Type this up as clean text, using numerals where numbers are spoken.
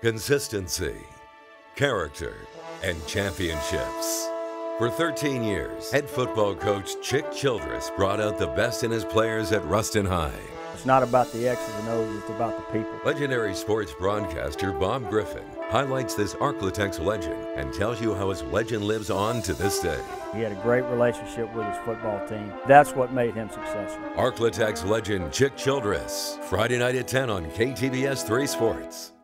consistency, character, and championships. For 13 years, head football coach Chick Childress brought out the best in his players at Ruston High. It's not about the X's and O's, it's about the people. Legendary sports broadcaster Bob Griffin highlights this ArkLaTex legend and tells you how his legend lives on to this day. He had a great relationship with his football team. That's what made him successful. ArkLaTex legend Chick Childress, Friday night at 10 on KTBS 3 Sports.